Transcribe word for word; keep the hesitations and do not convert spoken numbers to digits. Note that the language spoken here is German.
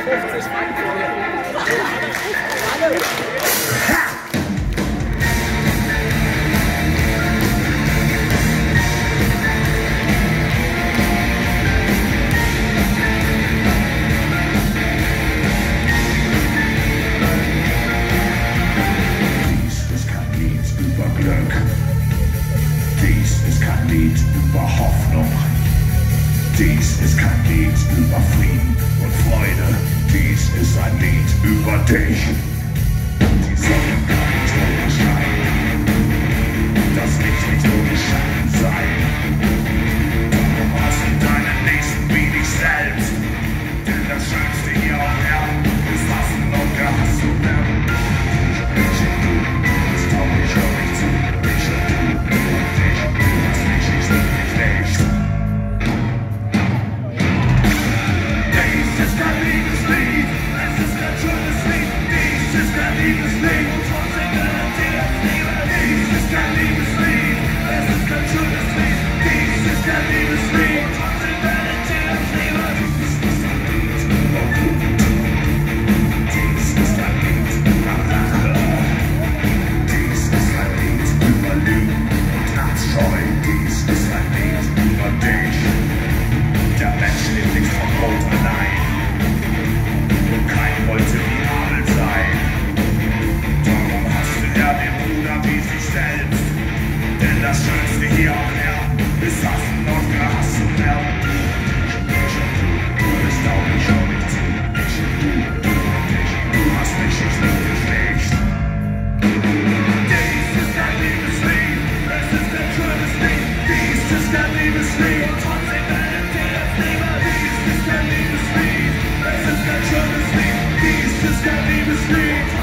fünfzig über Hoffnung. Dies ist kein Lied über Frieden und Freude. Dies ist ein Lied über dich. Die Sonne kann nicht ohne Schein, das Licht nicht ohne Schatten sein. Darum hast du deinen Nächsten wie dich selbst. Denn das Schönste hier auf Erden ist Hassen und Gehasst zu werden. Ich und du, das traurig, hör mich zu. Ich und du, und ich, du hast mich, ich lieb dich nicht. Dies ist kein Liebeslied, es ist kein schönes Lied. Dies ist kein Liebeslied und trotzdem garantiert das Liebe. Dies ist kein Liebeslied, es ist kein schönes Lied. Dies ist kein Liebeslied und trotzdem garantiert das Liebe. Dies ist ein Lied über Wut. Dies ist ein Lied über Rache. Dies ist ein Lied über Lügen und Abscheu. Dies ist ein Lied über dich. Der Mensch lebt nicht von Brot allein. Und kein wollte wie Abel sein. Darum hasste er den Bruder wie sich selbst. Denn das Schönste hier auf Erden ist Hassen und Gehasst zu werden. Ich und du, du bist auch nicht auf mich zu. Ich und du, du und ich, du hast mich, ich lieb dich nicht. Dies ist kein Liebeslied, es ist ein schönes Lied. Dies ist kein Liebeslied und trotzdem werdet ihr das Liebe. Dies ist kein Liebeslied, es ist kein schönes Lied. Dies ist kein Liebeslied.